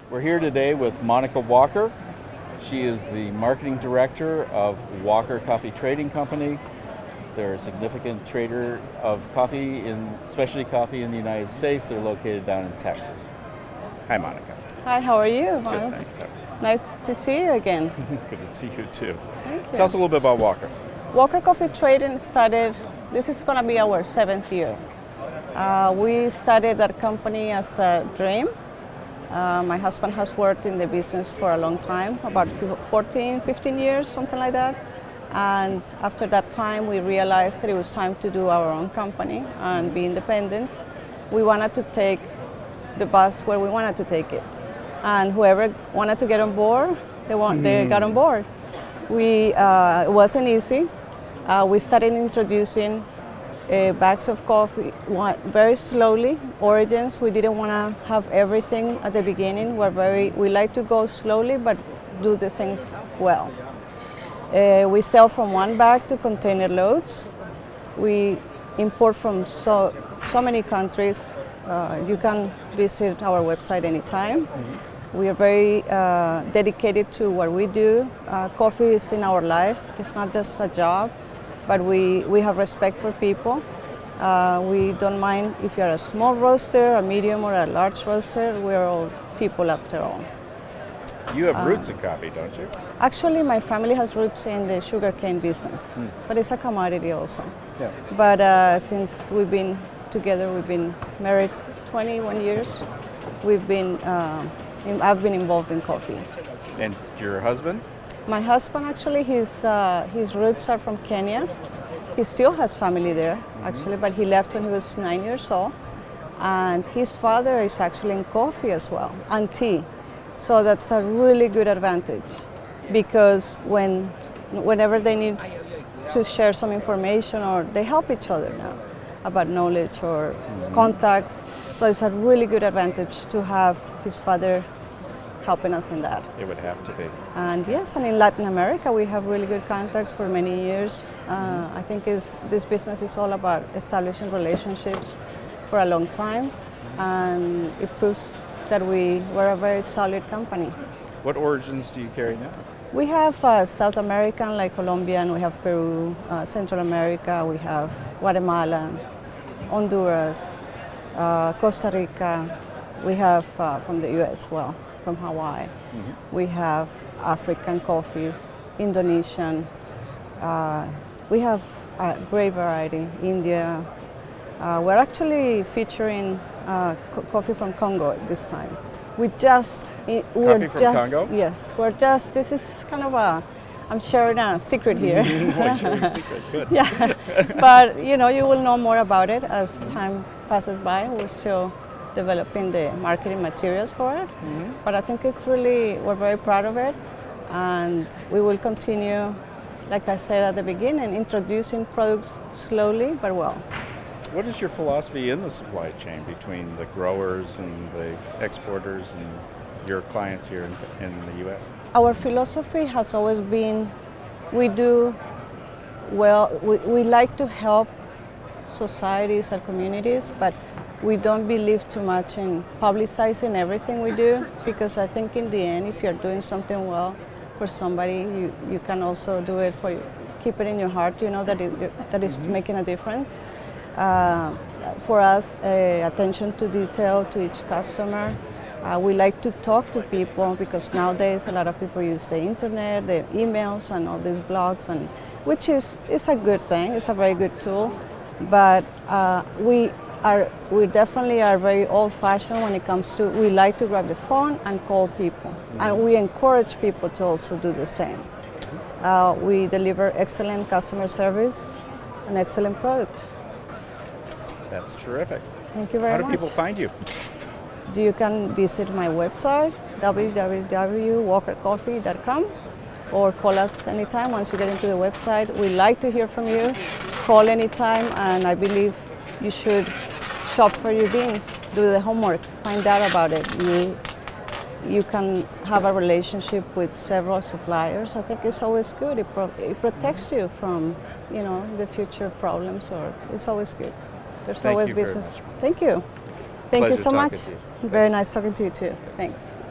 We're here today with Monica Walker. She is the marketing director of Walker Coffee Trading Company. They're a significant trader of coffee, specialty coffee in the United States. They're located down in Texas. Hi, Monica. Hi, how are you, Good, Miles? thanks. Nice to see you again. Good to see you too. Thank you. Tell us a little bit about Walker. Walker Coffee Trading started, this is going to be our 7th year. We started that company as a dream. My husband has worked in the business for a long time, about 14, 15 years, something like that. And after that time, we realized that it was time to do our own company and be independent. We wanted to take the bus where we wanted to take it. And whoever wanted to get on board, they got on board. It wasn't easy. We started introducing bags of coffee very slowly. Origins, we didn't want to have everything at the beginning. We like to go slowly, but do the things well. We sell from one bag to container loads. We import from so many countries. You can visit our website anytime. We are very dedicated to what we do. Coffee is in our life. It's not just a job, but we have respect for people. We don't mind if you're a small roaster, a medium, or a large roaster. We're all people after all. You have roots in coffee, don't you? Actually, my family has roots in the sugarcane business, but it's a commodity also. Yeah. But since we've been together, we've been married 21 years. I've been involved in coffee. And your husband? My husband, actually, his roots are from Kenya. He still has family there, actually, but he left when he was 9 years old. And his father is actually in coffee as well, and tea. So that's a really good advantage, because whenever they need to share some information, or they help each other now about knowledge or contacts. So it's a really good advantage to have his father helping us in that. It would have to be. And yes, and in Latin America we have really good contacts for many years. I think this business is all about establishing relationships for a long time, and it proves that we're a very solid company. What origins do you carry now? We have South American, like Colombian, we have Peru, Central America, we have Guatemala, Honduras, Costa Rica, we have from the US as well, from Hawaii. We have African coffees, Indonesian, we have a great variety, India. We're actually featuring coffee from Congo this time. Coffee from Congo? Yes, this is kind of I'm sharing a secret here. Sharing a secret, good. Yeah, but you will know more about it as time passes by. We're still developing the marketing materials for it, but I think we're very proud of it, and we will continue, like I said at the beginning, introducing products slowly but well. What is your philosophy in the supply chain between the growers and the exporters and your clients here in the U.S.? Our philosophy has always been, we like to help societies and communities, but we don't believe too much in publicizing everything we do, because I think in the end, if you're doing something well for somebody, you can also do it for you. Keep it in your heart, that is making a difference. For us, attention to detail to each customer. We like to talk to people, because nowadays a lot of people use the internet, the emails, and all these blogs, which is a good thing. It's a very good tool, but we definitely are very old-fashioned when it comes to. We like to grab the phone and call people, and we encourage people to also do the same. We deliver excellent customer service and excellent products. That's terrific. Thank you very much. How do people find you? You can visit my website, www.walkercoffee.com, or call us anytime once you get into the website. We like to hear from you. Call anytime, and I believe you should shop for your beans. Do the homework, find out about it. You can have a relationship with several suppliers. I think it's always good. It protects you from, the future problems, or it's always good. There's always business. Thank you. Thank you so much. Very nice talking to you too. Thanks.